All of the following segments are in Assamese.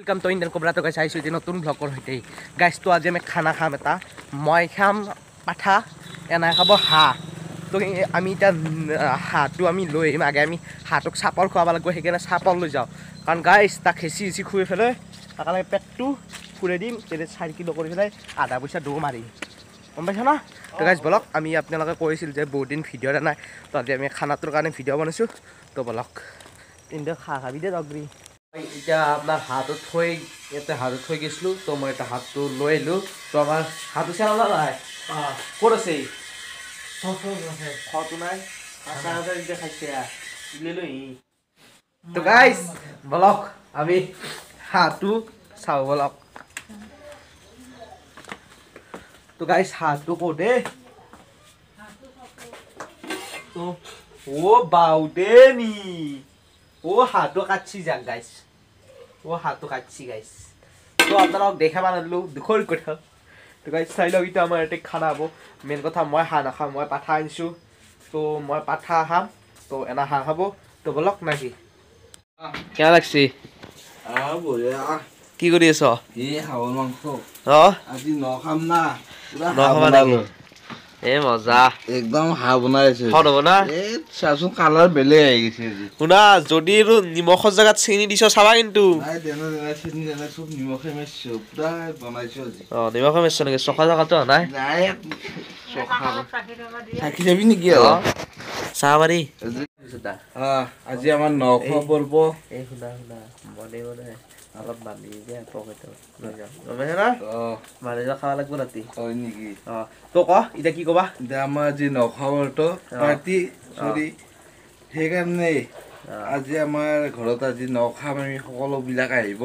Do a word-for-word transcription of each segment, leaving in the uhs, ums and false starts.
वेलकम तो इंडियन कोबरा तो गाइस आइसु जे नतुन ब्लगर हइते गाइस तो आज मैं खाना खाम एटा মই খাম পাঠা এনা খাব হা তো আমি তা হাটো আমি লৈ আহিম আগে আমি হাটক চাপল খোৱাব লাগিব হেকেনে চাপল লৈ যাও কাৰণ গাইস তা খেচি খেচি খুই ফেলে তাকালে পেটটো ফুৰে দিম তেলে চাৰি কিলো কৰি ফেলে আধা পইচা দৌ মাৰি গম পাইছ না তো গাইস বলক আমি আপোনালোকে কৈছিল যে বহুত দিন ভিডিও নাই তো আজি আমি খানাটোৰ কাৰণে ভিডিও বনাইছো তো বলক ইন্দে খা খাবি দে দগৰি এতিয়া আপনার হাতত থৈ এতে হাতত থৈ গেছলো তো মই এটা হাতটো লৈ আহিলো তো আমার হাতটো চালা নাই ক'ত আছে খটো নাই আশা হাজার এতিয়া খাইছে লৈ লৈ তো গাইস বলক আমি হাতটো চাও বলক তো গাইস হাতটো কোটে তো ও বাউদে নি ও হাতটো কাটছি যাক গাইস ও হাতটো কাটছি গাইস তো আপনারা দেখা বানালো দুখৰ কথা তো গাইস চাই লও এটা আমাৰ এতে খানা হ'ব মেন কথা মই হা না খাম মই পাঠা আনিছো তো মই পাঠা খাম তো এনা হা খাব তো বলক নাকি কেনে লাগছি আ বঢ়িয়া কি কৰি আছ এ হাওৰ মাংস অ আজি ন খাম না পুৰা ন খাবা নাকি এ মজা একদম হা বনাইছে হৰ হ'ব না এ চাচোন কালাৰ বেলে আহি গৈছে আজি শুনা যদি নিমখৰ জাগাত চেনি দিছ চাবা কিন্তু নাই দেনা দেনা চেনি দেনা সব নিমখে মেছো পুৰা বনাইছো আজি অ নিমখে মেছ নেকি চখা জাগাটো নাই নাই চখা থাকি যাবি নেকি অ চাবাৰি আ আজি আমাৰ ন খোৱা পৰ্ব এ শুনা শুনা মনে মনে অলপ বান্ধি দে পকেটত লৈ যাম গমে না অ মানে যা খাওয়া লাগব ৰাতি হয় নেকি অ তো ক ইটা কি কবা দে আমাৰ আজি ন খোৱাটো পাৰ্টি সৰি সেইকাৰণে আজি আমাৰ ঘৰত আজি ন খাম আমি সকলো বিলাক আহিব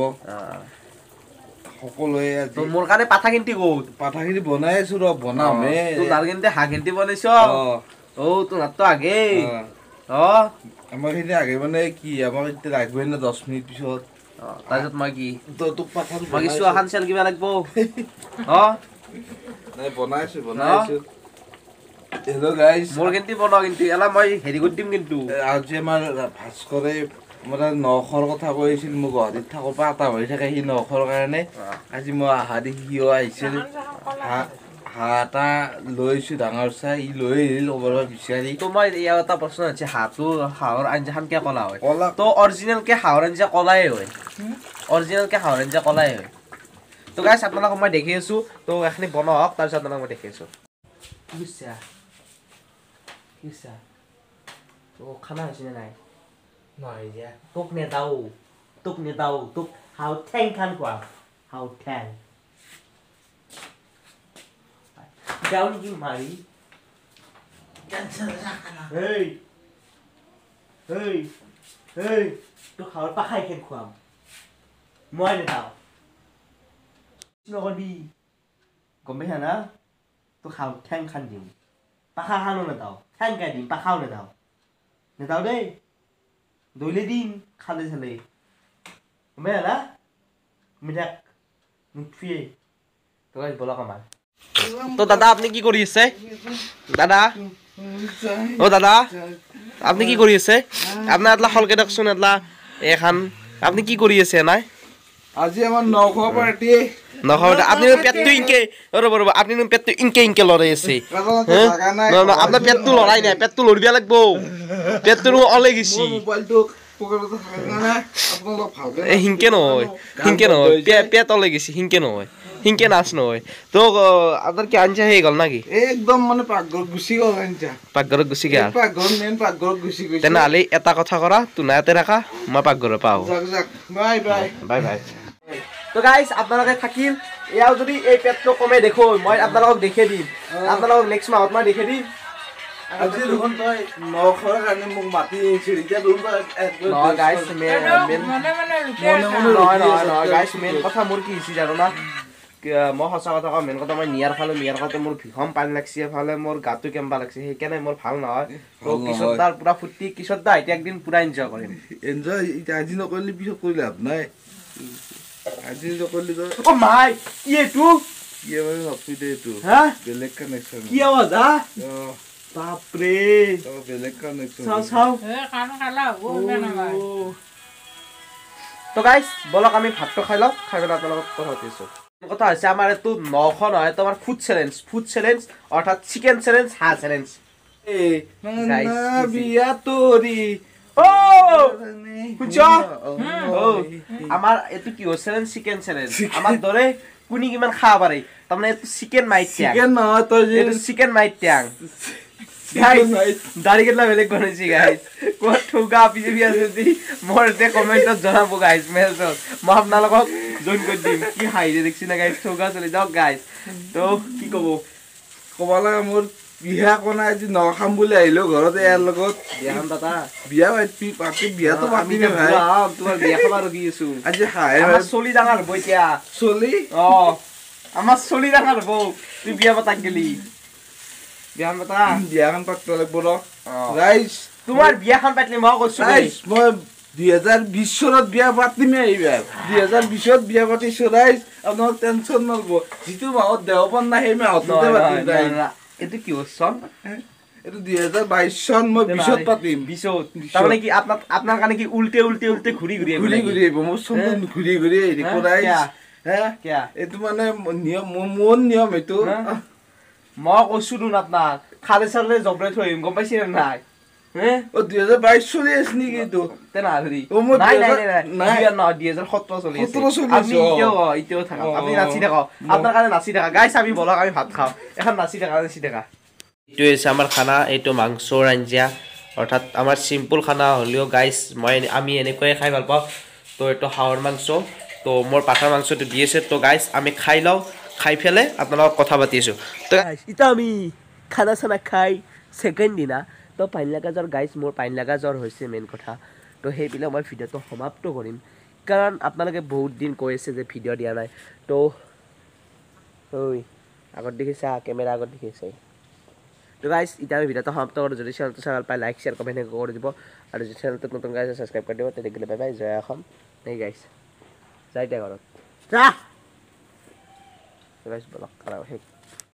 সকলোৱে আজি তো মোৰ কাৰণে পাঠা কিন্তি ক'ত পাঠাখিনি বনাই আছো ৰ বনামে তো তাৰ কিন্তি হা কিন্তি বনাইছ ও তো নাতো আগে অ আমাৰ খিনি আগে মানে কি আমাক এতিয়া লাগবে না দহ মিনিট পিছত তাৰপিছত মই কি তো তোক পাঠা মই কিছু আখান চেল কিবা লাগব অ নাই বনাইছো বনাইছো হেল্ল' গাইস মোৰ কিন্তি বনাও কিন্তু এলা মই হেৰি কৰি দিম কিন্তু আজি আমাৰ ভাস্কৰে মানে নখৰ কথা কৈছিল মোক গুৱাহাটীত থাকোঁ পৰা এটা হৈ থাকে সি নখৰ কাৰণে আজি মই আহা দেখি সিও আহিছিল হাঁহ এটা লৈছো ডাঙৰ চাই ই লৈ আহিল ক'ৰবাৰ বিচাৰি তো মই ইয়াৰ এটা প্ৰশ্ন আছে হাঁহটো হাঁহৰ আঞ্জাখন কিয় কলা হয় কলা তো অৰিজিনেলকে হাঁহৰ আঞ্জা কলাই হয় অৰিজিনেলকে হাঁহৰ আঞ্জা কলাই হয় তো গাইছ আপোনালোকক মই দেখি আছো তো এখিনি বনাওক তাৰপিছত আপোনালোকক মই দেখি আছো বুজিছা বুজিছা তো খানা হৈছেনে নাই নাই দিয়া তোক নেদাও তোক নেদাও তোক হাও ঠেং খান কোৱা হাও ঠেং যাও নেকি মাৰি এই এই এই তোক হাওৰ পাখাই খেন খুৱাম মই নেদাও নকবি গম পাইছা না তোক হাও ঠেং খান দিম পাখা খানো নেদাও ঠেং খাই দিম পাখাও নেদাও নেদাও দেই দৈলে দিম খালে চালে গম পাইছা না মিঠাক নুঠুৱে তো গাইছ বলক আমাৰ তো দাদা আপনি কি কৰি আছে দাদা ও দাদা আপনি কি কৰি আছে আপনার এতলা হলকে দেখছোন এতলা এখান আপনি কি কৰি আছে নাই আজি আমাৰ ন খোৱা পাৰ্টি নখাওতে আপনি পেটটো ইনকে ৰব ৰব আপনি পেটটো ইনকে ইনকে লৰাই আছে আপনার পেটটো লৰাই নাই পেটটো লৰিবা লাগব পেটটো অলে গিছি মোবাইলটো পকেটত থাকে না আপোনালোক ভালকে এ হিনকে নহয় হিনকে নহয় পেট অলে গিছি হিনকে নহয় হিনকে নাচ নহয় তো আপনার কি আঞ্জা হয়ে গেল নাকি একদম মানে পাকঘর গুছি গল আঞ্জা পাকঘৰত গুছি গেল পাকঘর মেন পাকঘর গুছি গৈছে তেনেহ'লে এটা কথা কৰা তুনাতে ৰাখা মই পাকঘৰত পাওঁ যাক যাক বাই বাই বাই বাই তো গাইস আপোনালোকে থাকিল এয়াও যদি এই পেটটো কমে দেখো মই আপোনালোকক দেখে দিম আপোনালোকক নেক্সট মাহত মই দেখে দিম আজি দেখোন তই নখৰ কাৰণে মোক মাতি আহিছিল এতিয়া দেখোন তই নহয় গাইস মেন মনে মনে নহয় নহয় নহয় গাইস মেন কথা মোৰ কি হৈছে জানো না মই সঁচা কথা কওঁ মেন কথা মই নিয়াৰ ফালে নিয়াৰ কথা মোৰ ভীষণ পানী লাগছে এফালে মোৰ গাটো কেম্বা লাগছে সেইকাৰণে মোৰ ভাল নহয় তো কিশোৰ দাৰ পুৰা ফুৰ্তি কিশোৰ দা এতিয়া একদিন পুৰা এনজয় কৰিম এনজয় এতিয়া আজি নকৰিলে পিছত কৰি লাভ নাই আজি নকৰিলে তই অ মাই এইটো কি মানে ভাবি দে এইটো হা বেলেগ কানেকশ্যন কি আৱাজ হা অ বাপৰে তই বেলেগ কানেকশ্যন চাও চাও এ কান খালা ও বেনা ভাই তো গাইজ বলক আমি ভাতটো খাই লওঁ খাই পেলাই আপোনালোকক কথা পাতিছোঁ কথা হৈছে আমাৰ এইটো নশ নহয় এইটো আমাৰ ফুড চেলেঞ্জ ফুড চেলেঞ্জ অৰ্থাৎ চিকেন চেলেঞ্জ হাঁহ চেলেঞ্জ বিয়া তোৰি আমাৰ এইটো কি চেলেঞ্জ চিকেন চেলেঞ্জ আমাৰ দৰে কোনে কিমান খাব পাৰে তাৰমানে এইটো চিকেন মাইট চিকেন নহয় তই এইটো চিকেন মাইট টেং দাড়ি কেইটা বেলেগ বনাইছি গাইজ ক'ত ঠৌকা পিছে আছে যদি মোৰ এতিয়া কমেণ্টত জনাব গাইজ মেছেজত মই আপোনালোকক জইন কৰি দিম কি হাঁহিৰে দেখিছি না গাইজ ঠৌকা চলি যাওক গাইজ তো কি ক'ব ক'ব লাগে মোৰ বিয়া কনা আজি ন খাম বুলি আহিলো ঘৰত ইয়াৰ লগত বিয়াখন দাদা বিয়া পাতি পাতি বিয়াতো পাতি ভাই তোমাৰ বিয়া খাব ৰখি আছো আজি হাই আমাৰ চলি ডাঙৰ হ'ব এতিয়া চলি অ আমাৰ চলি ডাঙৰ হ'ব তুই বিয়া পাতাক গেলি বিয়াখন পাতা বিয়াখন পাতিব লাগিব ৰ ৰাইজ তোমাৰ বিয়াখন পাতিলে মই কৈছো ৰাইজ মই দুই হাজাৰ বিশ চনত বিয়া পাতিমে এইবাৰ দুই হাজাৰ বিশত বিয়া পাতিছো ৰাইজ আপোনাৰ টেনচন নলব যিটো মাহত দেওবাৰ নাই সেই মাহতে পাতিম ৰাইজ এইটো কি চন এইটো দুই হাজাৰ বাইশ চন মই বিশত পাতিম বিশত তাৰমানে কি আপোনাৰ আপোনাৰ কাৰণে কি উল্টে উল্টে উল্টে ঘূৰি ঘূৰি ঘূৰি ঘূৰি আহিব মোৰ চন ঘূৰি ঘূৰি আহি ৰাইজ হে এইটো মানে নিয়ম মোৰ নিয়ম এইটো মই কৈছো নো আপোনাক খালে চালে জবৰাই থৈ আহিম গম পাইছে নে নাই অ দুই হাজাৰ বাইশ চলি আছে নেকি এইটো তেনেহ'লে অ মোৰ নাই নাই নাই নহয় দুই হাজাৰ সোতৰ চলি আছে আপুনি এতিয়াও এতিয়াও থাকক আপুনি নাচি থাকক আপোনাৰ কাৰণে নাচি থাকা গাইছ আমি বলক আমি ভাত খাওঁ এখন নাচি থাকা নাচি থাকা এইটো হৈছে আমাৰ খানা এইটো মাংসৰ আঞ্জা অৰ্থাৎ আমাৰ চিম্পুল খানা হ'লেও গাইছ মই আমি এনেকৈয়ে খাই ভাল পাওঁ তো এইটো হাঁহৰ মাংস তো মোৰ পাঠাৰ মাংসটো দি আছে তো গাইছ আমি খাই লওঁ খাই পেলাই আপোনালোকক কথা পাতি আছোঁ তো এতিয়া আমি খানা চানা খাই ছেকেণ্ড দিনা তো পানী লগা জ্বৰ গাইছ মোৰ পানী লগা জ্বৰ হৈছে মেইন কথা তো সেইবিলাক মই ভিডিঅ'টো সমাপ্ত কৰিম কাৰণ আপোনালোকে বহুত দিন কৈ আছে যে ভিডিঅ' দিয়া নাই তো ঐ আগত দেখিছা কেমেৰা আগত দেখিছে তো গাইছ এতিয়া আমি ভিডিঅ'টো সমাপ্ত কৰোঁ যদি চেনেলটো চাই ভাল পায় লাইক শ্বেয়াৰ কমেণ্ট কৰি দিব আৰু যদি চেনেলটোত নতুন গাইছে ছাবস্ক্ৰাইব কৰি দিব তেতিয়া বাই বাই জয় অসম নেই গাইছ যাই দিয়া ঘৰত যা গাইছ বলক খানা শেষ